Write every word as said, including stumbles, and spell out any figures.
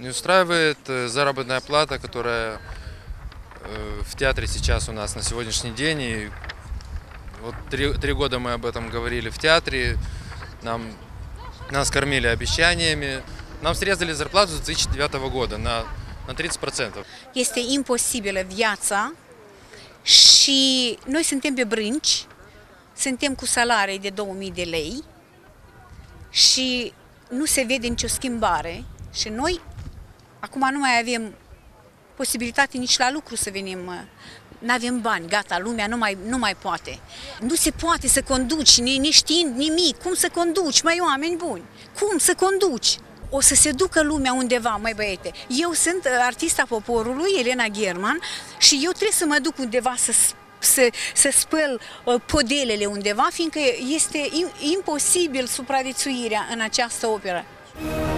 Не устраивает заработная плата, которая в театре сейчас у нас на сегодняшний день. И вот три, три года мы об этом говорили в театре. Нам, нас кормили обещаниями. Нам срезали зарплату с две tысячи девятого года на, на treizeci la sută. Este imposibilă viața și noi suntem pe brânci, suntem cu salarii de două mii de lei și nu se vede nicio schimbare și noi acum nu mai avem posibilitate nici la lucru să venim. Nu avem bani, gata, lumea nu mai, nu mai poate. Nu se poate să conduci, neștiind nimic. Cum să conduci, mai oameni buni? Cum să conduci? O să se ducă lumea undeva, mai băiete. Eu sunt artista poporului, Elena German, și eu trebuie să mă duc undeva să, să, să spăl podelele undeva, fiindcă este imposibil supraviețuirea în această operă.